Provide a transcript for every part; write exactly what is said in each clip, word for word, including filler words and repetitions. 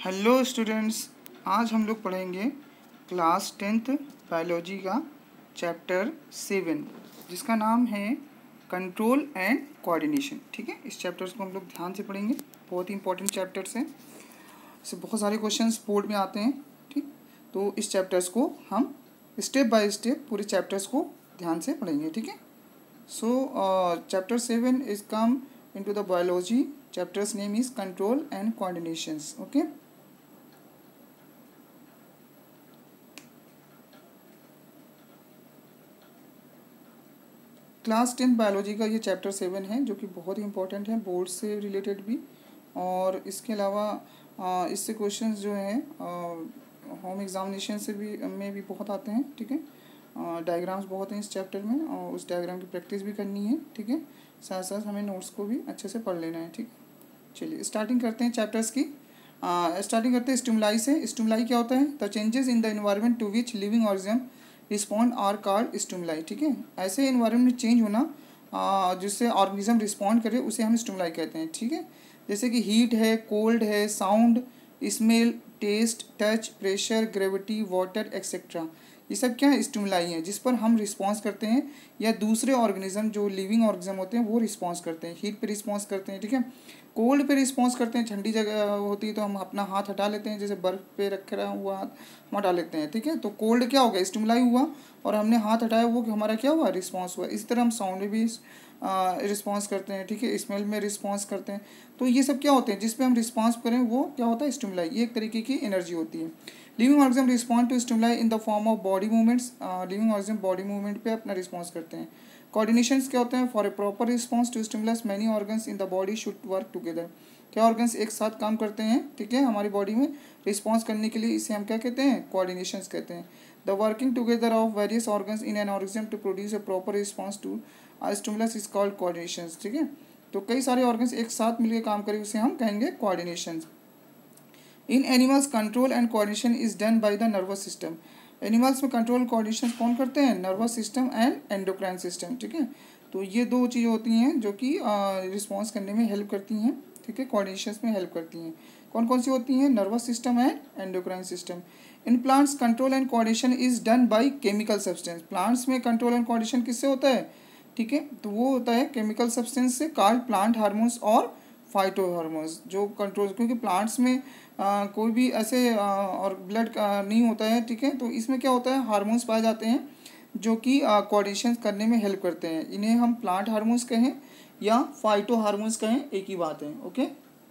Hello students, आज हम लोग पढ़ेंगे क्लास टेंथ बायोलॉजी का चैप्टर सेवन, जिसका नाम है कंट्रोल एंड कोऑर्डिनेशन। ठीक है, इस चैप्टर्स को हम लोग ध्यान से पढ़ेंगे। बहुत ही इंपॉर्टेंट चैप्टर्स हैं, इससे बहुत सारे क्वेश्चंस बोर्ड में आते हैं। ठीक, तो इस चैप्टर्स को हम स्टेप बाय स्टेप पूरे चैप्टर्स को ध्यान से पढ़ेंगे। ठीक है, so chapter seven is come into the biology. Chapter's name is control and coordinations. Okay, class tenth biology का ये चैप्टर सेवन है, जो कि बहुत ही इंपॉर्टेंट है, बोर्ड से रिलेटेड भी। और इसके अलावा इससे क्वेश्चंस जो हैं होम एग्जामिनेशन से भी में भी बहुत आते हैं। ठीक है, डायग्राम्स बहुत हैं इस चैप्टर में, और उस डायग्राम की प्रैक्टिस भी करनी है। ठीक है, साथ साथ हमें नोट्स को भी अच्छे से पढ़ लेना है। ठीक है, चलिए स्टार्टिंग करते हैं चैप्टर्स की। स्टार्टिंग करते हैं स्टिमुलाई से। स्टिमुलाई क्या होता है? The changes in the environment to which living organism respond are called stimuli. ठीक है, ऐसे एनवायरनमेंट में चेंज होना uh, जिससे ऑर्गेनिज्म रिस्पॉन्ड करे, उसे हम स्टिमुलाई कहते हैं। ठीक है, जैसे कि हीट है, कोल्ड है, sound, smell, taste, touch, pressure, gravity, water etcetera, ये सब क्या है? स्टिमुलाई हैं, जिस पर हम रिस्पॉन्स करते हैं, या दूसरे ऑर्गेनिज्म जो लिविंग ऑर्गेनिज्म होते हैं वो रिस्पॉन्स करते हैं। हीट पे रिस्पॉन्स करते हैं। ठीक है, कोल्ड पे रिस्पॉन्स करते हैं, ठंडी जगह होती है तो हम अपना हाथ हटा लेते हैं, जैसे बर्फ़ पे रख रहा हुआ हाथ हम हटा लेते हैं। ठीक है, तो कोल्ड क्या हो गया? स्टिमुलाई हुआ, और हमने हाथ हटाया, वो हमारा क्या हुआ? रिस्पॉन्स हुआ। इस तरह हम साउंड में भी रिस्पॉन्स करते हैं। ठीक है, स्मेल में रिस्पॉन्स करते हैं। तो ये सब क्या होते हैं? जिस पे हम रिस्पॉन्स करें वो क्या होता है? स्टिमुलाई। ये एक तरीके की एनर्जी होती है। Living organism respond to stimuli in the form of body movements. Living organism body movement पे अपना रिस्पॉन्स करते हैं। कोऑर्डिनेशंस क्या होते हैं? For a proper response to stimulus many organs in the body should work together. क्या organs एक साथ काम करते हैं? ठीक है, हमारी बॉडी में रिस्पॉन्स करने के लिए, इसे हम क्या कहते हैं? कोऑर्डिनेशंस कहते हैं। The working together of various organs in an organism to produce a proper response to stimulus is called coordinations. ठीक है, तो कई सारे ऑर्गन्स एक साथ मिलकर काम करें, उसे हम कहेंगे coordinations. In animals control and coordination is done by the nervous system. Animals में कंट्रोल कोऑर्डिनेशन कौन करते हैं? Nervous system and endocrine system. ठीक है, तो ये दो चीज़ें होती हैं जो कि रिस्पॉन्स करने में हेल्प करती हैं। ठीक है, कोऑर्डिनेशन में हेल्प करती हैं। कौन कौन सी होती हैं? Nervous system and endocrine system. In plants control and coordination is done by chemical substance. Plants में कंट्रोल एंड कोऑर्डिनेशन किससे होता है? ठीक है, तो वो होता है केमिकल सब्सटेंस से, कॉल्ड प्लांट हार्मोन्स और फाइटो हार्मोन्स, जो कंट्रोल, क्योंकि प्लांट्स में आ, कोई भी ऐसे आ, और ब्लड नहीं होता है। ठीक है, तो इसमें क्या होता है? हार्मोन्स पाए जाते हैं जो कि कोऑर्डिनेशन करने में हेल्प करते हैं। इन्हें हम प्लांट हार्मोन्स कहें या फाइटो हार्मोन्स कहें, एक ही बात है। ओके,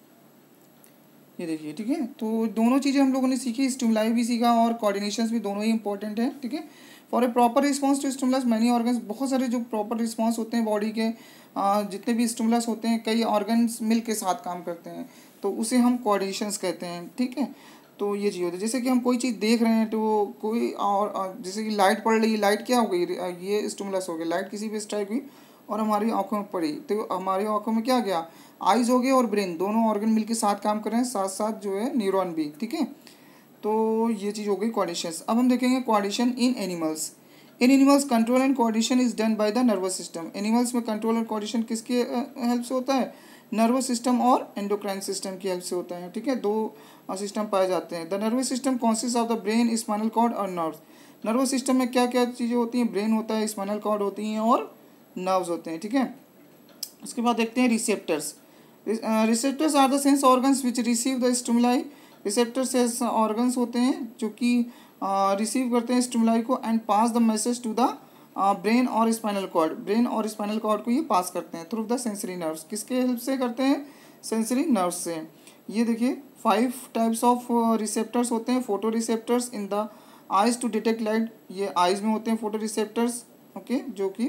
ये देखिए। ठीक है, तो दोनों चीज़ें हम लोगों ने सीखी, स्टिमुलाई भी सीखा और कोऑर्डिनेशंस भी, दोनों ही इंपॉर्टेंट है। ठीक है, for a proper response to stimulus many organs, बहुत सारे जो प्रॉपर रिस्पॉन्स होते हैं बॉडी के, आ, जितने भी स्टिमुलस होते हैं, कई ऑर्गन्स मिल के साथ काम करते हैं, तो उसे हम कोऑर्डिनेशंस कहते हैं। ठीक है, तो ये चीज़ होती है, जैसे कि हम कोई चीज़ देख रहे हैं, तो कोई और जैसे कि लाइट पड़ रही है, लाइट क्या हो गई? ये स्टिमुलस हो गया, लाइट किसी पे स्ट्राइक हुई और हमारी आंखों में पड़ी, तो हमारी आंखों में क्या गया? आइज हो गए, और ब्रेन, दोनों ऑर्गन मिलके साथ काम कर रहे हैं, साथ साथ जो है न्यूरॉन भी। ठीक है, तो ये चीज़ हो गई कोऑर्डिनेशन। अब हम देखेंगे coordination in animals. In animals control and coordination is done by the nervous system. Animals में कंट्रोल और कोऑर्डिनेशन किसके हेल्प से होता है? नर्वस सिस्टम और एंडोक्राइन सिस्टम की हेल्प से होता है। ठीक है, दो सिस्टम पाए जाते हैं। The nervous system consist of the brain, spinal cord और नर्व्स। नर्वस सिस्टम में क्या क्या चीज़ें होती हैं? ब्रेन होता है, स्पाइनल कॉर्ड होती हैं और नर्व्स होते हैं। ठीक है, उसके बाद देखते हैं receptors. Receptors are the sense organs which receive the stimuli. Receptors organs होते हैं जो कि रिसीव uh, करते हैं स्टिमुलाई को, and pass the message to the brain और स्पाइनल कॉर्ड। ब्रेन और स्पाइनल कॉर्ड को ये पास करते हैं थ्रू द सेंसरी नर्व्स। किसके हेल्प से करते हैं? सेंसरी नर्व्स से। ये देखिए, फाइव टाइप्स ऑफ रिसेप्टर्स होते हैं। Photoreceptors in the eyes to detect light, ये आइज में होते हैं फोटो रिसेप्टर्स। ओके, जो कि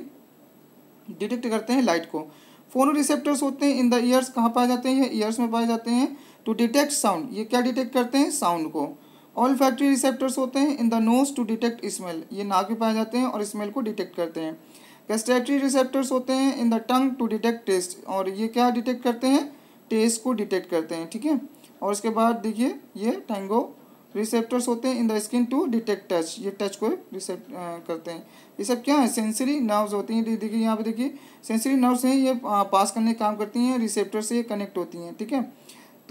डिटेक्ट करते हैं लाइट को। फोनो रिसेप्टर्स होते हैं इन द ईयर्स, कहाँ पाए जाते हैं? ये ईयर्स में पाए जाते हैं। टू डिटेक्ट साउंड, ये क्या डिटेक्ट करते हैं? साउंड को। ऑल फैक्ट्री रिसेप्टर्स होते हैं in the nose to detect smell, ये नाक में पाए जाते हैं और स्मेल को डिटेक्ट करते हैं। गैस्ट्रेटरी रिसेप्टर्स होते हैं in the tongue to detect taste, और ये क्या डिटेक्ट करते हैं? टेस्ट को डिटेक्ट करते हैं। ठीक है, और उसके बाद देखिए ये टैंगो रिसेप्टर्स होते हैं in the skin to detect touch, ये टच को रिसेप्ट करते हैं। ये सब क्या है? सेंसरी नर्व्स होती हैं। देखिए यहाँ पे देखिए, सेंसरी नर्व्स हैं, ये पास करने का काम करती हैं, रिसेप्टर से ये कनेक्ट होती हैं। ठीक है, तो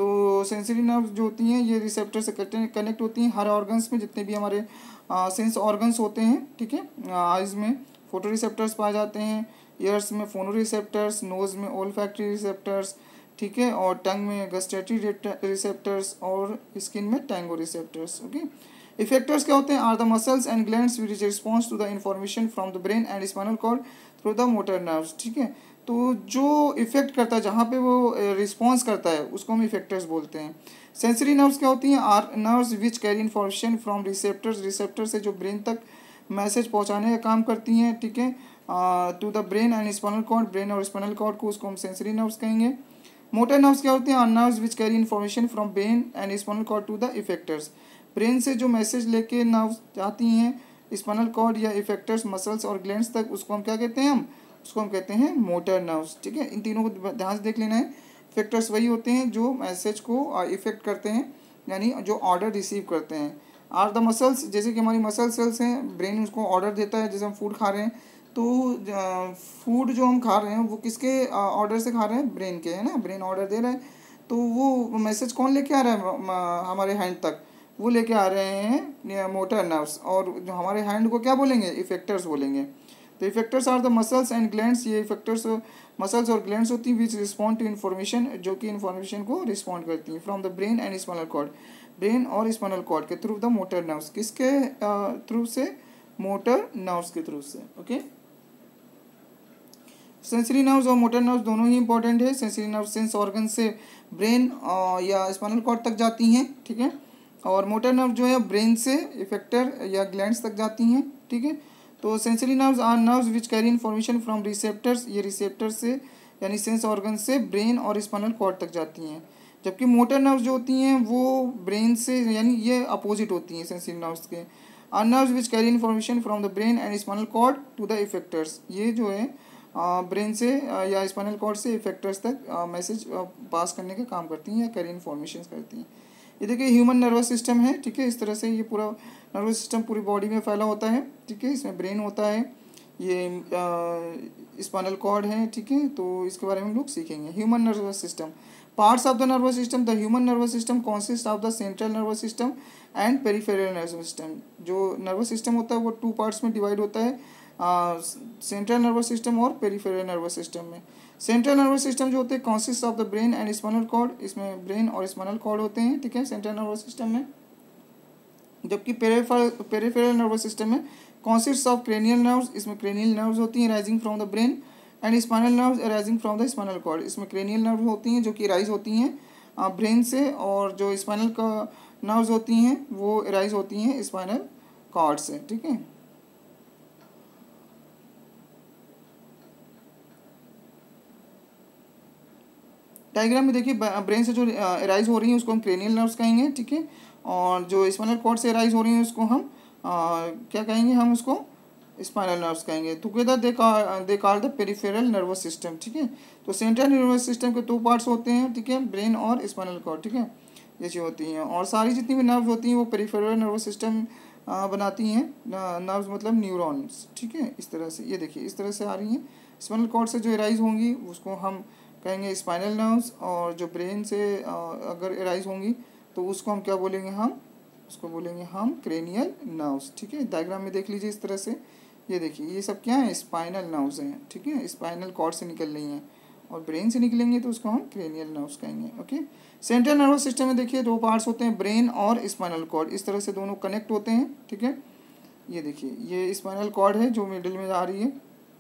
तो सेंसरी नर्व जो होती हैं ये रिसेप्टर से कनेक्ट होती हैं हर ऑर्गन्स में, जितने भी हमारे सेंस ऑर्गन्स होते हैं, ठीक है। आइज़ में फोटो रिसेप्टर्स पाए जाते हैं, ईयर्स में फोनो रिसेप्टर्स, नोज़ में ओल्फैक्टरी रिसेप्टर्स, ठीक है, और टंग में गस्टेटरी रिसेप्टर्स और स्किन में टैंगो रिसेप्टर्स। ओके, इफेक्टर्स क्या होते हैं? Are the muscles and glands which response to the information from the brain and spinal cord through the motor nerves, ठीक है। तो जो इफेक्ट करता है, जहाँ पे वो रिस्पॉन्स करता है, उसको हम इफेक्टर्स बोलते हैं। सेंसरी नर्व्स क्या होती हैं? Are nerves which carry information from receptors, receptor से जो ब्रेन तक मैसेज पहुँचाने का काम करती हैं, ठीक है, to the brain and spinal cord, brain और स्पाइनल कॉर्ड को, उसको हम सेंसरी नर्व्स कहेंगे। मोटर नर्व्स क्या होते हैं? Are nerves which carry information from brain and spinal cord to the effectors, brain से जो मैसेज लेके नर्व्स जाती हैं स्पाइनल कॉर्ड या इफेक्टर्स, मसल्स और ग्लैंड्स तक, उसको हम क्या कहते हैं? हम उसको हम कहते हैं मोटर नर्व्स, ठीक है। इन तीनों को ध्यान से देख लेना है। इफेक्टर्स वही होते हैं जो मैसेज को इफेक्ट करते हैं, यानी जो ऑर्डर रिसीव करते हैं। आर द मसल्स, जैसे कि हमारी मसल सेल्स हैं, ब्रेन उसको ऑर्डर देता है, जैसे हम फूड खा रहे हैं तो फूड जो हम खा रहे हैं वो किसके ऑर्डर से खा रहे हैं? ब्रेन के, है ना। ब्रेन ऑर्डर दे रहा है, तो वो मैसेज कौन लेके आ रहा है हमारे हैंड तक? वो लेके आ रहे हैं मोटर नर्व्स, और जो हमारे हैंड को क्या बोलेंगे? इफेक्टर्स बोलेंगे। तो effectors are the muscles and glands, ये इफेक्टर्स मसल्स और ग्लैंड्स होती हैं विच रिस्पॉन्ड टू इन्फॉर्मेशन, जो कि इन्फॉर्मेशन को रिस्पॉन्ड करती हैं from the brain and spinal cord, brain और स्पाइनल कॉर्ड के थ्रू द मोटर नर्व्स, किसके थ्रू से? मोटर नर्व्स के थ्रू से। ओके, सेंसरी नर्व्स और मोटर नर्व्स दोनों ही इंपॉर्टेंट है। सेंसरी नर्व सेंस ऑर्गन से ब्रेन या स्पाइनल कॉर्ड तक जाती हैं, ठीक है, और मोटर नर्व जो है ब्रेन से इफेक्टर या ग्लैंड्स तक जाती हैं, ठीक है। तो sensory nerves are nerves which carry information from receptors, ये रिसेप्टर्स से यानी सेंस ऑर्गन से ब्रेन और स्पाइनल कॉर्ड तक जाती हैं, जबकि मोटर नर्व्स जो होती हैं वो ब्रेन से, यानी ये अपोजिट होती हैं सेंसरी नर्व्स के। Are nerves which carry information from the brain and spinal cord to the effectors, ये जो है ब्रेन से या स्पाइनल कॉर्ड से इफेक्टर्स तक मैसेज पास करने का काम करती हैं या कैरी इन्फॉर्मेशन करती हैं। ये देखिए ह्यूमन नर्वस सिस्टम है, ठीक है। इस तरह से ये पूरा नर्वस सिस्टम पूरी बॉडी में फैला होता है, ठीक है। इसमें ब्रेन होता है, ये स्पाइनल कॉर्ड है, ठीक है। तो इसके बारे में हम लोग सीखेंगे। Human nervous system, parts of the nervous system, the human nervous system consist of the central nervous system and peripheral nervous system. जो नर्वस सिस्टम होता है वो टू पार्ट्स में डिवाइड होता है, सेंट्रल नर्वस सिस्टम और पेरिफेरल नर्वस सिस्टम में। Central nervous system जो होते हैं consist of the brain and spinal cord, इसमें ब्रेन और स्पाइनल कॉर्ड होते हैं, ठीक है, सेंट्रल नर्वस सिस्टम में। जबकि पेरिफेरल नर्वस सिस्टम में कॉन्सिस्ट ऑफ क्रेनियल नर्व्स, इसमें क्रेनियल नर्व्स होती हैं rising from the brain, and spinal nerves rising from the spinal cord, इसमें क्रेनियल नर्व होती हैं जो कि राइज होती हैं ब्रेन से, और जो स्पाइनल का नर्व्स होती हैं वो राइज होती हैं स्पाइनल कॉर्ड से, ठीक है। डायग्राम में देखिए ब्रेन से जो राइज हो रही है उसको हम क्रेनियल नर्व्स कहेंगे, ठीक है, और जो स्पाइनल कॉर्ड से राइज हो रही है उसको हम आ, क्या कहेंगे? हम उसको स्पाइनल नर्व्स कहेंगे। Together they they call the peripheral nervous system, ठीक है। तो सेंट्रल नर्वस सिस्टम के दो पार्ट्स होते हैं, ठीक है, ब्रेन और स्पाइनल कॉर्ड, ठीक है, ये चीज़ होती हैं। और सारी जितनी भी नर्व्स होती हैं वो पेरिफेरल नर्वस सिस्टम बनाती हैं। नर्व्स मतलब न्यूरॉन्स, ठीक है। इस तरह से ये देखिए इस तरह से आ रही हैं, स्पाइनल कॉर्ड से जो राइज होंगी उसको हम कहेंगे स्पाइनल नर्व्स, और जो ब्रेन से अगर एराइज होंगी तो उसको हम क्या बोलेंगे? हम उसको बोलेंगे हम क्रेनियल नर्व्स, ठीक है। डायग्राम में देख लीजिए इस तरह से, ये देखिए ये सब क्या है? स्पाइनल नर्व्स हैं, ठीक है, स्पाइनल कॉर्ड से निकल रही हैं, और ब्रेन से निकलेंगे तो उसको हम क्रेनियल नर्व्स कहेंगे, ओके। सेंट्रल नर्वस सिस्टम में देखिए दो पार्ट्स होते हैं, ब्रेन और स्पाइनल कॉर्ड, इस तरह से दोनों कनेक्ट होते हैं, ठीक है। ये देखिए ये स्पाइनल कॉर्ड है जो मिडिल में आ रही है,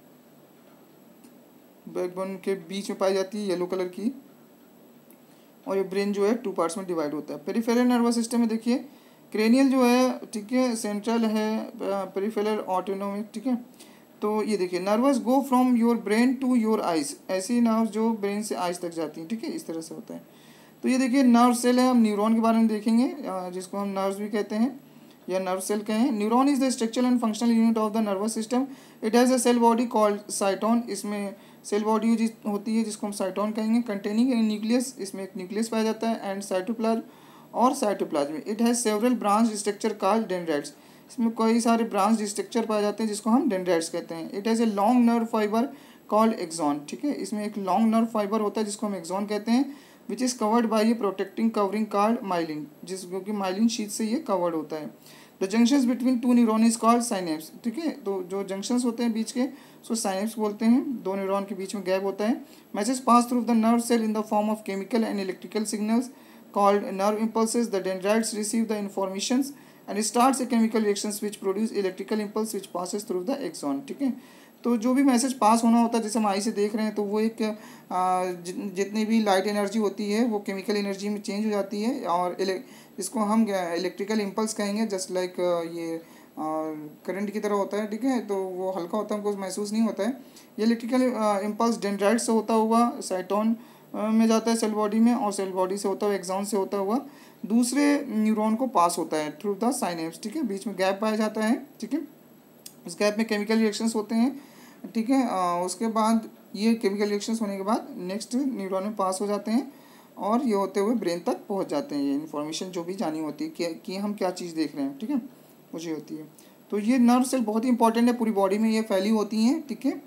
बैकबोन के बीच में पाई जाती है येलो कलर की, और ये ब्रेन जो है टू पार्ट्स में डिवाइड होता है। पेरिफेरल नर्वस सिस्टम में देखिए क्रेनियल जो है, ठीक है, सेंट्रल है, पेरिफेरल ऑटोनोमिक, ठीक है। तो ये देखिए nerves go from your brain to your eyes, ऐसी नर्व्स जो ब्रेन से आइज तक जाती हैं, ठीक है, इस तरह से होता है। तो ये देखिए नर्व सेल है, हम न्यूरॉन के बारे में देखेंगे, जिसको हम नर्व्स भी कहते हैं या नर्व सेल कहें। Neuron is the structural and functional unit of the nervous system, it has a cell body called cyton, इसमें सेल बॉडी होती है जिसको हम साइटोन कहेंगे, कंटेनिंग इन न्यूक्लियस, इसमें एक न्यूक्लियस पाया जाता है, एंड साइटोप्लाज्म और cytoplasm. It has several branch structure called dendrites, इसमें कई सारे ब्रांच स्ट्रक्चर पाए जाते हैं जिसको हम डेंड्राइट्स कहते हैं। It has a long nerve fibre called axon, ठीक है, इसमें एक लॉन्ग नर्व फाइबर होता है जिसको हम एक्सॉन कहते हैं, which is covered by a protecting covering card myelin, जिस क्योंकि माइलिन शीट से ये कवर्ड होता है। The junctions between two neuron is called synapse, ठीक है। तो जो जंक्शंस होते हैं बीच के उसको साइनेप्स बोलते हैं, दो न्यूरॉन के बीच में गैप होता है। Message pass through the nerve cell in the form of chemical and electrical signals called nerve impulses. The dendrites receive the informations and starts a chemical reactions which produce electrical impulse which passes through the axon, ठीक है। तो जो भी message pass होना होता है, जैसे हम आई से देख रहे हैं, तो वो एक जितनी भी लाइट एनर्जी होती है वो केमिकल एनर्जी में चेंज हो जाती है, और इसको हम इलेक्ट्रिकल इम्पल्स कहेंगे, जस्ट लाइक ये करंट की तरह होता है, ठीक है। तो वो हल्का होता है, हमको महसूस नहीं होता है। ये इलेक्ट्रिकल इम्पल्स डेंड्राइट से होता हुआ साइटोन में जाता है सेल बॉडी में, और सेल बॉडी से होता हुआ एक्सॉन से होता हुआ दूसरे न्यूरॉन को पास होता है थ्रू द साइनेप्स, ठीक है। बीच में गैप पाया जाता है, ठीक है। उस गैप में केमिकल रिएक्शंस होते हैं, ठीक है। उसके बाद ये केमिकल रिएक्शंस होने के बाद नेक्स्ट न्यूरॉन में पास हो जाते हैं, और ये होते हुए ब्रेन तक पहुंच जाते हैं। ये इन्फॉर्मेशन जो भी जानी होती है कि, कि हम क्या चीज़ देख रहे हैं, ठीक है, मुझे होती है। तो ये नर्व सेल बहुत ही इंपॉर्टेंट है, पूरी बॉडी में ये फैली होती हैं, ठीक है।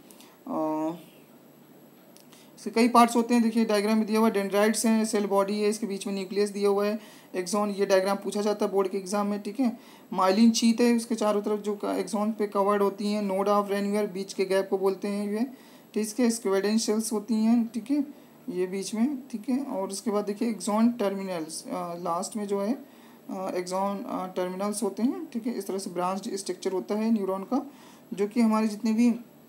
इसके कई पार्ट्स होते हैं, देखिए डायग्राम में दिया हुआ है। डेंड्राइट्स हैं, सेल बॉडी है, इसके बीच में न्यूक्लियस दिया हुआ है, एक्सॉन, ये डायग्राम पूछा जाता है बोर्ड के एग्जाम में, ठीक है। माइलिन शीट है, उसके चारों तरफ जो एक्सॉन पे कवर्ड होती हैं। नोड ऑफ रेनवियर, बीच के गैप को बोलते हैं ये, ठीक है। स्क्वेडेन सेल्स होती हैं, ठीक है, ये बीच में, ठीक है। और उसके बाद देखिए एक्सॉन टर्मिनल्स, लास्ट में जो है एक्सॉन टर्मिनल्स होते हैं, ठीक है। इस तरह से ब्रांच्ड स्ट्रक्चर होता है न्यूरॉन का, जो कि हमारे जितने भी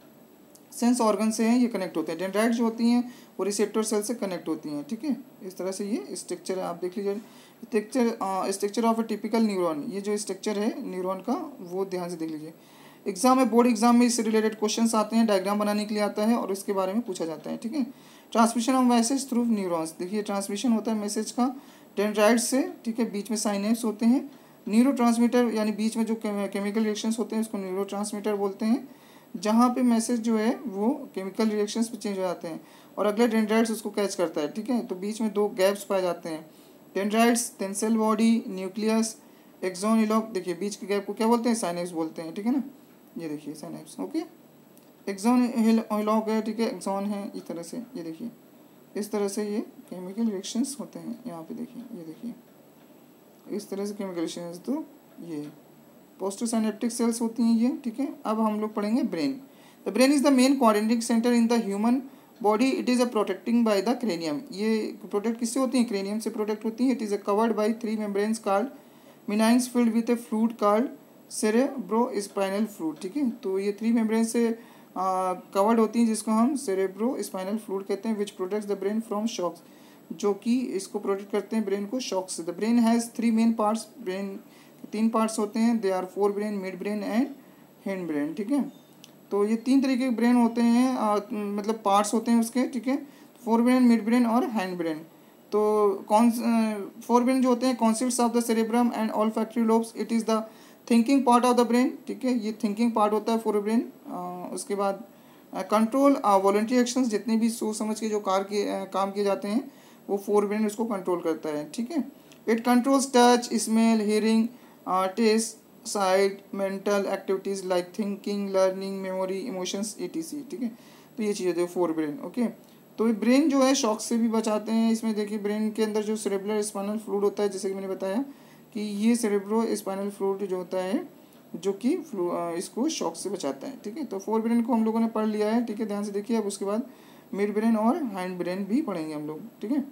सेंस ऑर्गन से हैं ये कनेक्ट होते हैं। डेंड्राइट जो होती हैं वो रिसेप्टर सेल से कनेक्ट होती हैं, ठीक है। इस तरह से ये स्ट्रक्चर है, आप देख लीजिए। Structure structure of a typical neuron, ये जो स्ट्रक्चर है न्यूरॉन का वो ध्यान से देख लीजिए। एग्जाम में, बोर्ड एग्जाम में इससे रिलेटेड क्वेश्चंस आते हैं, डायग्राम बनाने के लिए आता है और इसके बारे में पूछा जाता है, ठीक है। Transmission of message through neurons, देखिए ट्रांसमिशन होता है मैसेज का डेंड्राइट से, ठीक है। बीच में साइनेप्स होते हैं। न्यूरो ट्रांसमीटर यानी बीच में जो केमिकल रिएक्शंस होते हैं उसको न्यूरो ट्रांसमीटर बोलते हैं, जहाँ पे मैसेज जो है वो केमिकल रिएक्शंस पे चेंज हो जाते हैं, और अगले डेंड्राइट्स उसको कैच करता है, ठीक है। तो बीच में दो गैप्स पाए जाते हैं, dendrites, then cell body, nucleus, axon इलॉक, देखिए बीच के गैप को क्या बोलते हैं, साइनेप्स बोलते हैं, ठीक है ना। ये देखिए साइनेप्स, ओके। एक्सॉन इलॉक है, ठीक है, एक्सॉन है, इस तरह से, ये देखिए इस तरह से ये केमिकल रिएक्शंस होते हैं। यहाँ पे देखिए, ये देखिए इस तरह से केमिकल रिएक्शंस, तो ये पोस्टोसाइनेप्टिक सेल्स होती हैं ये, ठीक है। अब हम लोग पढ़ेंगे brain. The brain is the main coordinating centre in the human body. It is a protecting by the cranium, ये प्रोटेक्ट किससे होती हैं, क्रेनियम से प्रोटेक्ट होती हैं। It is a covered by three membranes called meninges filled with a fluid called cerebrospinal fluid, ठीक है। तो ये थ्री मेम्ब्रेन से कवर्ड होती हैं, जिसको हम सेरेब्रोस्पाइनल फ्लूइड कहते हैं, which protects the brain from shocks, जो कि इसको प्रोटेक्ट करते हैं ब्रेन को शॉक से। The brain has three main parts, brain तीन पार्ट्स होते हैं, they are forebrain, midbrain and hindbrain, ठीक है। तो ये तीन तरीके के ब्रेन होते हैं, आ, मतलब पार्ट्स होते हैं उसके, ठीक है। फोर ब्रेन, मिड ब्रेन और हैंड ब्रेन। तो कौन फोर ब्रेन जो होते हैं, concepts of the cerebrum and olfactory lobes, it is the thinking part of the brain, ठीक है। ये थिंकिंग पार्ट होता है फोर ब्रेन। उसके बाद कंट्रोल वॉलंटरी एक्शंस, जितने भी सोच समझ के जो कार के काम किए जाते हैं वो फोर ब्रेन उसको कंट्रोल करता है, ठीक है। It controls touch, smell, hearing, taste, sight, mental activities like thinking, learning, memory, emotions, etc, ठीक है। तो ये चीज़ें होती है फोर ब्रेन, ओके। तो ब्रेन जो है शॉक से भी बचाते हैं। इसमें देखिए ब्रेन के अंदर जो सेरेब्रल स्पाइनल फ्लूइड होता है, जैसे कि मैंने बताया कि ये सेरेब्रो स्पाइनल फ्लूइड जो होता है जो कि इसको शॉक से बचाता है, ठीक है। तो फोर ब्रेन को हम लोगों ने पढ़ लिया है, ठीक है, ध्यान से देखिए। अब उसके बाद मिड ब्रेन और हैंड ब्रेन भी पढ़ेंगे हम लोग, ठीक है।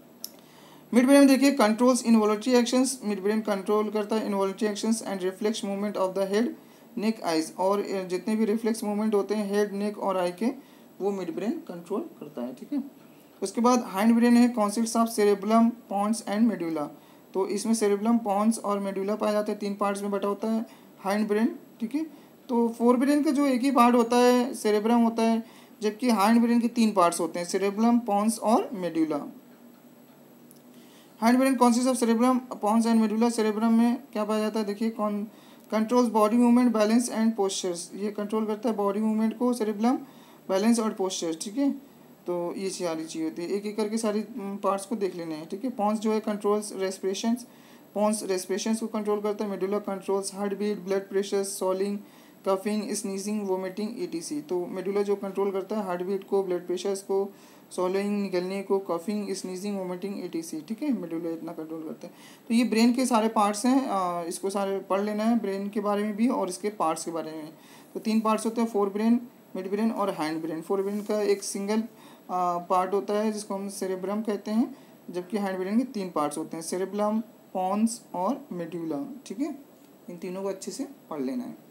मिड ब्रेन देखिए controls involuntary actions, midbrain control करता है involuntary actions and reflex movement of the head, neck, eyes, और जितने भी रिफ्लेक्स मूवमेंट होते हैं हेड, नेक और आई के, वो मिड ब्रेन कंट्रोल करता है, ठीक है। उसके बाद हैंड ब्रेन है, consists of cerebellum, pons and medulla. तो इसमें सेरेबुलम, पॉन्स और मेडुला पाया जाता है, तीन पार्ट्स में बटा होता है हैंड ब्रेन, ठीक है। तो फोर ब्रेन का जो एक ही पार्ट होता है सेरेब्रम होता है, जबकि हैंड ब्रेन के तीन पार्ट्स होते हैं, सेरेबुलम, पॉन्स और medulla. Hindbrain consist of cerebrum, pons and medulla. Cerebrum में क्या पाया जाता है, देखिए कौन controls body movement, balance and postures, ये कंट्रोल करता है बॉडी मूवमेंट को सेरेब्रम, बैलेंस और पोस्चर्स, ठीक है। तो ये सारी चीज़ होती है, एक एक करके सारी पार्ट्स को देख लेने हैं, ठीक है। पॉन्स जो है कंट्रोल्स रेस्पिरेशंस, पॉन्स रेस्पिरेशंस को कंट्रोल करता है। Medulla controls heartbeat, blood pressure, swallowing, coughing, sneezing, vomiting, etc. तो मेडुला जो कंट्रोल करता है हार्ट बीट को, ब्लड प्रेशर्स को, सॉलोइंग निकलने को, कफिंग, स्नीजिंग, वोमिटिंग, एटीसी, ठीक है, मेडुला इतना कंट्रोल करता है। तो ये ब्रेन के सारे पार्ट्स हैं, इसको सारे पढ़ लेना है ब्रेन के बारे में भी और इसके पार्ट्स के बारे में। तो तीन पार्ट्स होते हैं, फोर ब्रेन, मिड ब्रेन और हैंड ब्रेन। फोर ब्रेन का एक सिंगल पार्ट होता है जिसको हम सेरेब्रम कहते हैं, जबकि हैंड ब्रेन के तीन पार्ट्स होते हैं, सेरेब्रम, पॉन्स और मेड्यूला, ठीक है। इन तीनों को अच्छे से पढ़ लेना है।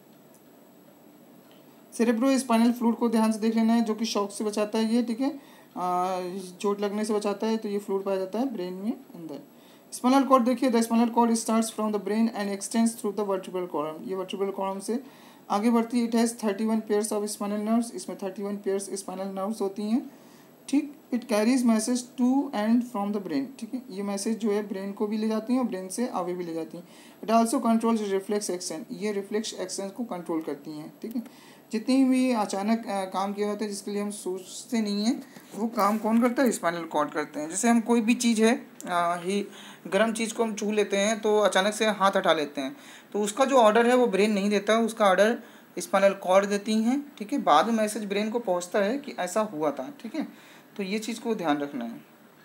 सेरेब्रो स्पाइनल फ्लूइड को ध्यान से देख लेना है, जो कि शॉक से बचाता है ये, ठीक है, चोट लगने से बचाता है। तो ये फ्लूइड पाया जाता है ब्रेन में अंदर। स्पाइनल कॉर्ड देखिए, the spinal cord starts from the brain and extends through the vertebral column. ये वर्टिब्रल कॉलम से आगे बढ़ती है। It has thirty one pairs of spinal nerves, इसमें thirty one pairs spinal nerves होती हैं, ठीक। It carries message to and from the brain, ठीक है, ये मैसेज जो है ब्रेन को भी ले जाती हैं और ब्रेन से आगे भी ले जाती हैं। It also controls reflex action, ये रिफ्लेक्स एक्शन को कंट्रोल करती हैं, ठीक है। जितनी भी अचानक काम किया होता है जिसके लिए हम सोचते नहीं हैं, वो काम कौन करता है? स्पाइनल कॉर्ड करते हैं। जैसे हम कोई भी चीज़ है आ, ही गर्म चीज़ को हम छू लेते हैं तो अचानक से हाथ हटा लेते हैं, तो उसका जो ऑर्डर है वो ब्रेन नहीं देता, उसका ऑर्डर स्पाइनल कॉर्ड देती हैं, ठीक है। बाद में मैसेज ब्रेन को पहुंचता है कि ऐसा हुआ था, ठीक है। तो ये चीज़ को ध्यान रखना है।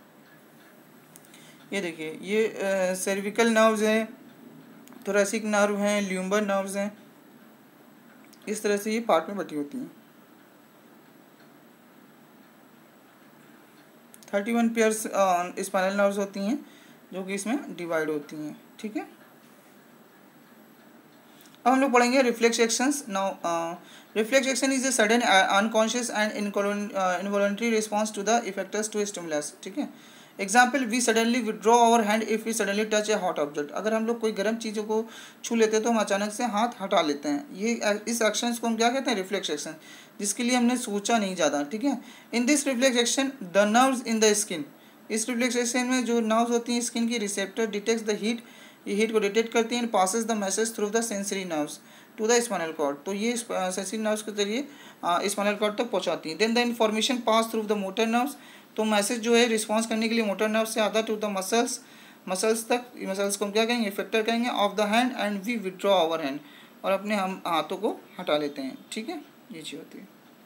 ये देखिए, ये सर्विकल नर्व्स हैं, थोरेसिक नर्व हैं, ल्यूम्बर नर्व्स हैं, इस तरह से ये पार्ट में बटी होती हैं। Thirty one pairs spinal nerves होती हैं जो कि इसमें डिवाइड होती हैं, ठीक है। अब हम लोग पढ़ेंगे reflex actions. Now reflex action is a sudden unconscious and involuntary response to the effectors to stimulus, ठीक है। Example, we suddenly withdraw our hand if we suddenly touch a hot object. अगर हम लोग कोई गर्म चीज़ों को छू लेते हैं तो हम अचानक से हाथ हटा लेते हैं। ये इस एक्शंस को हम क्या कहते हैं? रिफ्लेक्स एक्शन, जिसके लिए हमने सोचा नहीं ज़्यादा, ठीक है। In this reflex action the nerves in the skin, इस रिफ्लेक्स एक्शन में जो नर्व्स होती हैं स्किन की, रिसेप्टर डिटेक्ट्स द हीट, ये हीट को डिटेक्ट करती हैं, passes the message through the sensory nerves to the spinal cord. तो ये सेंसरी नर्व्स के जरिए स्पाइनल कॉर्ड तक पहुंचाती हैं। Then the information pass through the motor nerves, तो मैसेज जो है रिस्पॉन्स करने के लिए मोटर नर्व से आता टू द मसल्स, मसल्स तक, मसल्स को हम क्या कहेंगे? इफेक्टर कहेंगे of the hand and we withdraw our hand, और अपने हम हाथों को हटा लेते हैं, ठीक है। ये चीज़ होती है।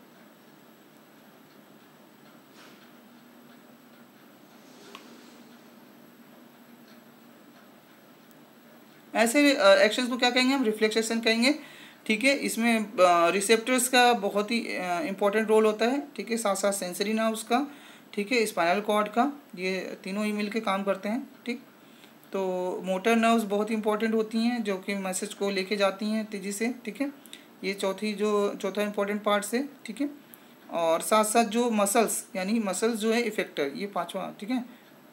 ऐसे एक्शंस को क्या कहेंगे हम? रिफ्लेक्स एक्शन कहेंगे, ठीक है। इसमें रिसेप्टर्स का बहुत ही इंपॉर्टेंट रोल होता है, ठीक है, साथ साथ सेंसरी नर्व्स का, ठीक है, स्पाइनल कॉर्ड का, ये तीनों ही मिलके काम करते हैं, ठीक। तो मोटर नर्व्स बहुत ही इंपॉर्टेंट होती हैं जो कि मैसेज को लेके जाती हैं तेज़ी से, ठीक है। ये चौथी जो चौथा इंपॉर्टेंट पार्ट है, ठीक है। और साथ साथ जो मसल्स, यानी मसल्स जो है इफेक्टर, ये पांचवा, ठीक है।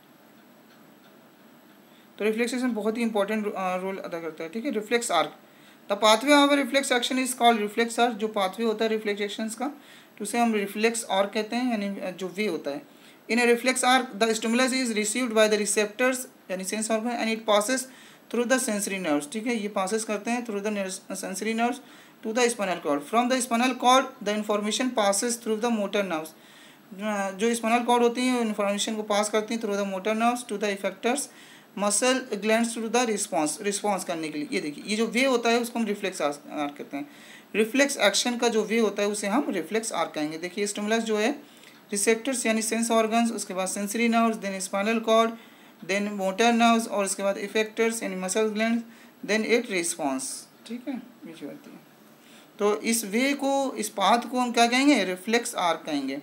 तो रिफ्लेक्सेशन बहुत ही इंपॉर्टेंट रोल अदा करता है, ठीक है। Reflex arc, the pathway of reflex action is called reflex arc. जो पाथवे होता है रिफ्लेक्स एक्शंस का, तो उसे हम रिफ्लेक्स आर्क कहते हैं, यानी जो वे होता है। In a reflex arc the stimulus is received by the receptors, यानी sense organ, and it passes through the sensory nerves, ठीक है। ये पासेस करते हैं through the sensory nerves to the spinal cord. From the spinal cord the information passes through the motor nerves, जो spinal cord होती हैं information को pass करती हैं through the motor nerves to the effectors muscle glands to the response, response करने के लिए। ये देखिए, ये जो वे होता है उसको हम रिफ्लेक्स आर्क कहते हैं। रिफ्लेक्स एक्शन का जो वे होता है उसे हम रिफ्लेक्स आर्क कहेंगे। देखिए, स्टिमुलस जो है रिसेप्टर्स यानी सेंस ऑर्गन्स, उसके बाद sensory nerves, then spinal cord, then motor nerves, और उसके बाद इफेक्टर्स यानी muscle glands, then it response, ठीक है। ये जो होती है, तो इस वे को, इस पाथ को हम क्या कहेंगे? रिफ्लेक्स आर्क कहेंगे।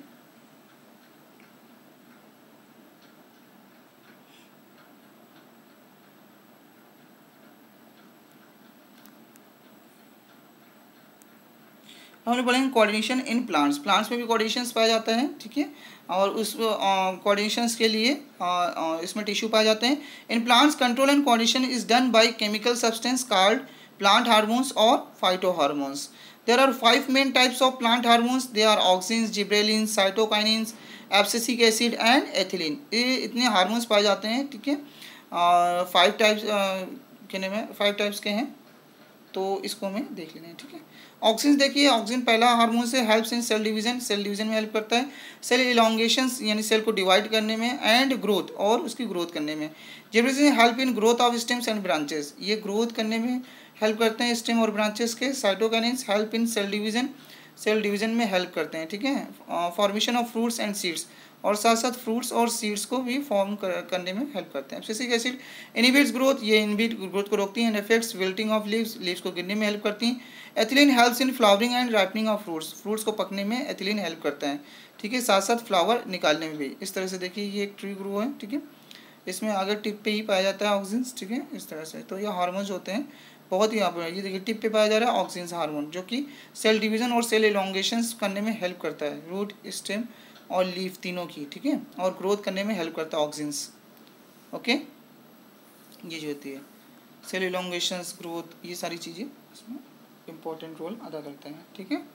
हमने पढ़ेंगे कोऑर्डिनेशन इन प्लांट्स। प्लांट्स में भी कोऑर्डिनेशन पाया जाता है, ठीक है। और उस कोऑर्डिनेशंस के लिए आ, इसमें टिश्यू पाए जाते हैं। In plants control and coordination is done by chemical substance called plant hormones और phytohormones. There are five main types of plant hormones. They are auxins, gibberellins, cytokinins, abscisic acid and ethylene. ये इतने hormones पाए जाते हैं, ठीक है। Five types के name है, फाइव टाइप्स के हैं, तो इसको हमें देख लेना है, ठीक है। ऑक्सीजन देखिए, ऑक्सीजन पहला हार्मोन से helps in cell division, cell division में हेल्प करता है। सेल इलांगेशन यानी सेल को डिवाइड करने में, एंड ग्रोथ और उसकी ग्रोथ करने में। Gibberellin help in growth of stems and branches, ये ग्रोथ करने में हेल्प करते हैं स्टेम और ब्रांचेस के। Cytokinins help in cell division, cell division में हेल्प करते हैं, ठीक है। Formation of fruits and seeds, और साथ साथ फ्रूट्स और सीड्स को भी फॉर्म कर, करने में हेल्प करते हैं। एब्सिसिक एसिड इनहिबिट्स ग्रोथ, ये इनहिबिट ग्रोथ को रोकती हैं। Effects wilting of leaves, leaves को गिरने में हेल्प करती हैं। Ethylene helps in flowering and ripening of fruits, fruits को पकने में एथिलीन हेल्प करता है, ठीक है, साथ साथ फ्लावर निकालने में भी। इस तरह से देखिए ये एक ट्री ग्रो है, ठीक है, इसमें आगे टिप पे ही पाया जाता है ऑक्सीजन, ठीक है, इस तरह से। तो ये हार्मोन्स होते हैं बहुत ही, यहाँ पर ये देखिए टिप पे पाया जा रहा है ऑक्सीजन हार्मोन, जो कि सेल डिवीजन और सेल एलोंगेशन करने में हेल्प करता है, रूट स्टेम और लीफ तीनों की, ठीक है, और ग्रोथ करने में हेल्प करता है ऑक्सीजन। ओके, ये जो होती है सेल एलोंगेशन, ग्रोथ, ये सारी चीज़ें इसमें इम्पोर्टेंट रोल अदा करते हैं, ठीक है।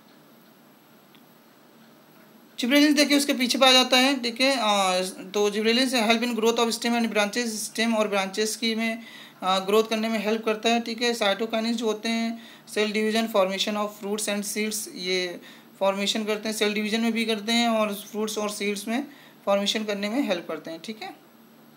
जिब्रेलिन देखिए उसके पीछे पाया जाता है, ठीक है। तो जिब्रेलिन से help in growth of stem and branches, stem और ब्रांचेस की में ग्रोथ करने में हेल्प करता है, ठीक है। साइटोकाइनेस जो होते हैं cell division, formation of fruits and seeds, ये फॉर्मेशन करते हैं, सेल डिवीजन में भी करते हैं और फ्रूट्स और सीड्स में फॉर्मेशन करने में हेल्प करते हैं, ठीक है।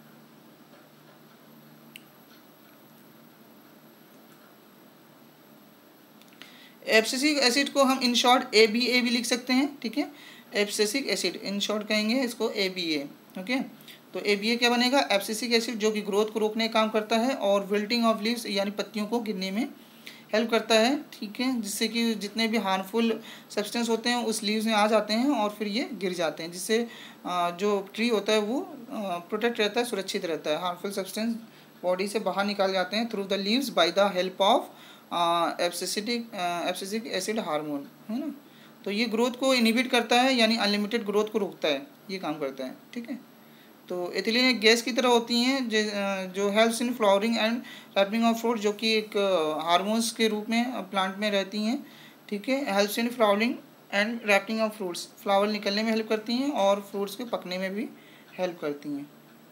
एब्सिसिक एसिड को हम इन शॉर्ट ए बी ए भी लिख सकते हैं, ठीक है। एब्सिसिक एसिड इन शॉर्ट कहेंगे इसको ए बी ए, ओके। तो ए बी ए क्या बनेगा, एब्सिसिक एसिड, जो कि ग्रोथ को रोकने का काम करता है और विल्टिंग ऑफ लीव्स यानी पत्तियों को गिरने में हेल्प करता है, ठीक है, जिससे कि जितने भी हार्मफुल सब्सटेंस होते हैं उस लीव्स में आ जाते हैं और फिर ये गिर जाते हैं, जिससे जो ट्री होता है वो प्रोटेक्ट रहता है, सुरक्षित रहता है। हार्मफुल सब्सटेंस बॉडी से बाहर निकाल जाते हैं through the leaves by the help of abscisic abscisic acid hormone, है ना। तो ये ग्रोथ को इनहिबिट करता है, यानी अनलिमिटेड ग्रोथ को रोकता है, ये काम करता है, ठीक है। तो एथिलीन एक गैस की तरह होती हैं जो helps in flowering and ripening of fruit, जो कि एक हार्मोन्स के रूप में प्लांट में रहती हैं, ठीक है। Helps in flowering and ripening of fruits, flower निकलने में हेल्प करती हैं और फ्रूट्स के पकने में भी हेल्प करती हैं।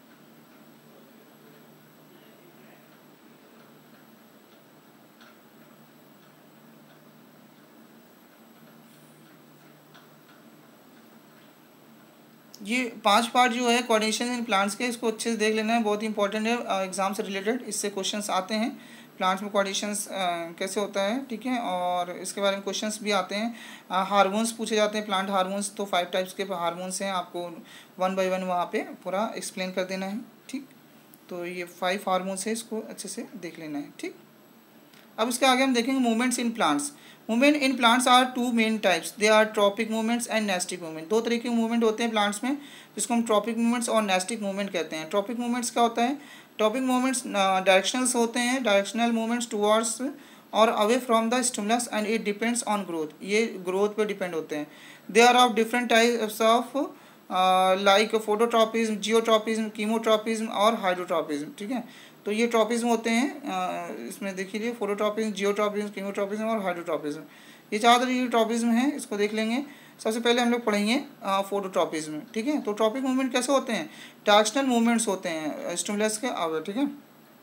ये पांच पार्ट जो है कोऑर्डिनेशन इन प्लांट्स के, इसको अच्छे से देख लेना है, बहुत ही इंपॉर्टेंट है एग्जाम से रिलेटेड, इससे क्वेश्चंस आते हैं प्लांट्स में कोऑर्डिनेशंस कैसे होता है, ठीक है। और इसके बारे में क्वेश्चंस भी आते हैं। हार्मोन्स पूछे जाते हैं, प्लांट हार्मोन्स, तो फाइव टाइप्स के हार्मोन्स हैं, आपको वन बाय वन वहाँ पे पूरा एक्सप्लेन कर देना है, ठीक। तो ये फाइव हार्मोन्स है, इसको अच्छे से देख लेना है, ठीक। अब इसके आगे हम देखेंगे movements in plants. Movement in plants are two main types, they are tropic movements and nastic movement. दो तरीके के मूवमेंट होते हैं प्लांट्स में, जिसको हम ट्रॉपिक मूवमेंट्स और नेस्टिक मूवमेंट कहते हैं। ट्रॉपिक मूवमेंट्स क्या होता है, ट्रॉपिक मूवमेंट्स डायरेक्शनल्स होते हैं, डायरेक्शनल मूवमेंट्स टुवर्ड्स और away from the stimulus and it depends on growth, ये ग्रोथ पे डिपेंड होते हैं। They are of different types of like phototropism, geotropism, chemotropism और हाइड्रोट्रॉपिज्म, ठीक है। तो ये ट्रॉपिज्म होते हैं, इसमें देखिए फोटोट्रॉपिज्म, जियोट्रॉपिज्म, कीमोट्रॉपिज्म और हाइड्रोट्रॉपिज्म, ये चार तरह की ट्रॉपिज्म है, इसको देख लेंगे। सबसे पहले हम लोग पढ़ेंगे फोटोट्रॉपिज्म, ठीक है। तो ट्रॉपिक मूवमेंट कैसे होते हैं, डायरेक्शनल मूवमेंट्स होते हैं स्टिमुलस के आगे, ठीक है,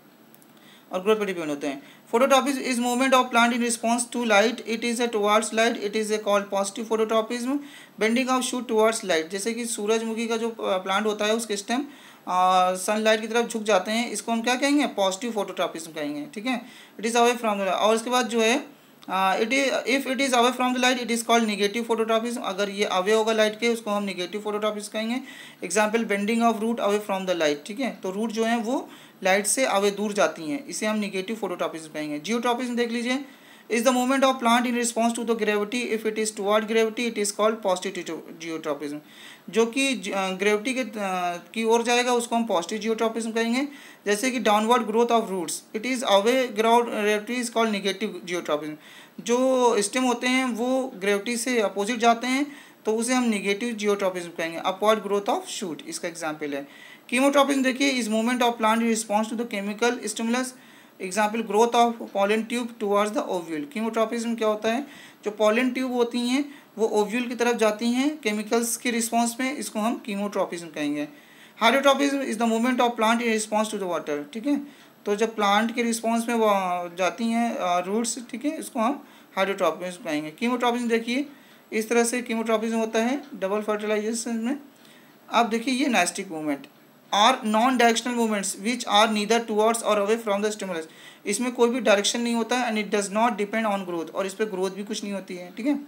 और ग्रोथ पर डिपेंड होते हैं। Phototropism is movement of plant in response to light, it is a towards light, it is a called positive phototropism. Bending of shoot towards light, जैसे कि सूरजमुखी का जो प्लांट होता है उसके स्टेम सनलाइट की तरफ झुक जाते हैं, इसको हम क्या कहेंगे, पॉजिटिव फोटोट्रॉपिज्म कहेंगे, ठीक है। It is away from the light, और इसके बाद जो है it is if it is away from the light it is called negative phototropism, अगर ये अवे होगा लाइट के उसको हम निगेटिव फोटोट्रॉपिज्म कहेंगे। Example bending of root away from the light, ठीक है। तो रूट जो है वो लाइट से अवे दूर जाती हैं, इसे हम निगेटिव फोटोट्रॉपिज्म कहेंगे। जियोट्रॉपिज्म देख लीजिए, is the movement of plant in response to the gravity, if it is toward gravity it is called positive geotrophism, जो कि ग्रेविटी के की ओर जाएगा उसको हम पॉजिटिव जियोट्रॉपिज्म कहेंगे। जैसे कि downward growth of roots, it is away gravity is called negative geotropism, जो स्टेम होते हैं वो ग्रेविटी से अपोजिट जाते हैं तो उसे हम निगेटिव जियोट्रॉपिज्म कहेंगे। अपवर्ड ग्रोथ ऑफ शूट इसका एग्जाम्पल है। कीमोट्रॉपिज्म देखिए, is movement of plant in response to the chemical stimulus, example growth of pollen tube towards the ovule. Chemotropism क्या होता है, जो पॉलन ट्यूब होती हैं वो ओव्यूल की तरफ जाती हैं केमिकल्स के रिस्पॉन्स में, इसको हम कीमोट्रॉपिज्म कहेंगे। Hydrotropism is the movement of plant in response to the water, ठीक है। तो जब प्लांट के रिस्पॉन्स में वो जाती हैं रूट्स, ठीक है, इसको हम हाइड्रोट्रॉपिज्म कहेंगे। कीमोट्रॉपिज्म देखिए इस तरह से कीमोट्रॉपिज्म होता है डबल फर्टिलाइजेशन में। अब देखिए ये nastic movement are non directional movements which are neither towards और अवे फ्रॉम द स्टिमुलस, इसमें कोई भी डायरेक्शन नहीं होता है and it does not depend on growth, और इस पर ग्रोथ भी कुछ नहीं होती है, ठीक है।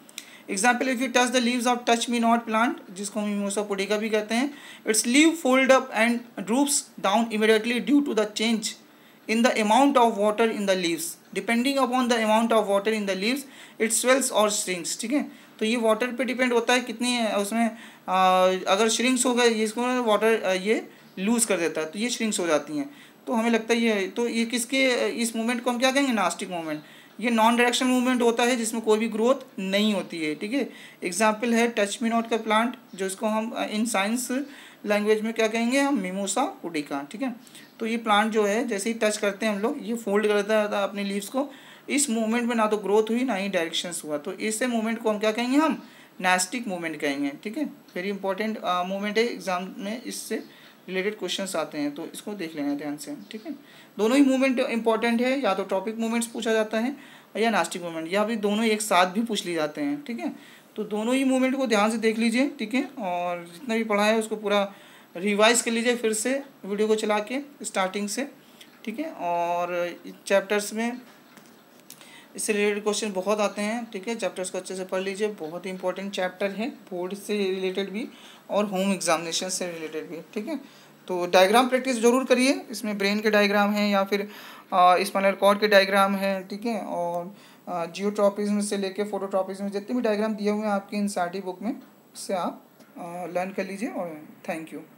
Example, if you touch the leaves of touch me not plant, जिसको हम मिमोसा पुडिका भी कहते हैं, its leaf fold up and droops down immediately due to the change in the amount of water in the leaves. Depending upon the amount of water in the leaves, it swells or shrinks. ठीक है, तो ये water पे depend होता है कितनी उसमें आ, अगर श्रिंक्स होगा इसको वाटर ये लूज कर देता है तो ये श्रिंक्स हो जाती हैं। तो हमें लगता है ये तो ये किसके इस मूवमेंट को हम क्या कहेंगे, नास्टिक मूवमेंट। ये नॉन डायरेक्शनल मूवमेंट होता है जिसमें कोई भी ग्रोथ नहीं होती है। ठीक है, एग्जाम्पल है टच मी नॉट का प्लांट, जो इसको हम इन साइंस लैंग्वेज में क्या कहेंगे, हम मिमोसा पुडिका। ठीक है, तो ये प्लांट जो है जैसे ही टच करते हैं हम लोग, ये फोल्ड करता था अपने लीव्स को, इस मूवमेंट में ना तो ग्रोथ हुई ना ही डायरेक्शंस हुआ, तो इससे मूवमेंट को हम क्या कहेंगे, हम नास्टिक मूवमेंट कहेंगे। ठीक है, वेरी इंपॉर्टेंट मूवमेंट है, एग्जाम में इससे रिलेटेड क्वेश्चंस आते हैं, तो इसको देख लेना ध्यान से। ठीक है, दोनों ही मूवमेंट इंपॉर्टेंट है, या तो टॉपिक मूवमेंट्स पूछा जाता है या नास्टिक मूवमेंट, या भी दोनों एक साथ भी पूछ लिए जाते हैं। ठीक है, तो दोनों ही मूवमेंट को ध्यान से देख लीजिए। ठीक है, और जितना भी पढ़ा है उसको पूरा रिवाइज कर लीजिए फिर से वीडियो को चला के स्टार्टिंग से। ठीक है, और चैप्टर्स में इससे रिलेटेड क्वेश्चन बहुत आते हैं। ठीक है, चैप्टर्स को अच्छे से पढ़ लीजिए, बहुत ही इंपॉर्टेंट चैप्टर है, बोर्ड से रिलेटेड भी और होम एग्जामिनेशन से रिलेटेड भी। ठीक है, तो डायग्राम प्रैक्टिस जरूर करिए, इसमें ब्रेन के डायग्राम हैं या फिर स्पाइनल कॉर्ड के डायग्राम हैं। ठीक है, और जियोट्रॉपिज्म से लेके फोटोट्रॉपिज्म जितने भी डायग्राम दिए हुए हैं आपकी एनसीईआरटी बुक में, उससे आप लर्न कर लीजिए। और थैंक यू।